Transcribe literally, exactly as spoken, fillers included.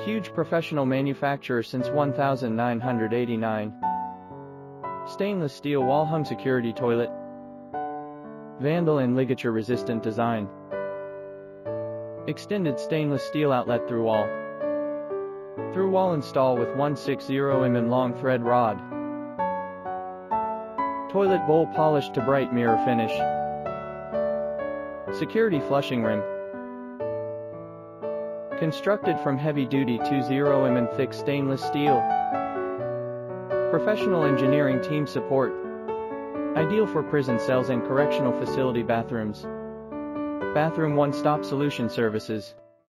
huge professional manufacturer since nineteen eighty-nine. Stainless steel wall-hung security toilet. Vandal and ligature-resistant design. Extended stainless steel outlet through wall. Through wall install with one sixty millimeter long thread rod. Toilet bowl polished to bright mirror finish. Security flushing rim. Constructed from heavy-duty twenty millimeter thick stainless steel. Professional engineering team support. Ideal for prison cells and correctional facility bathrooms. Bathroom one-stop solution services.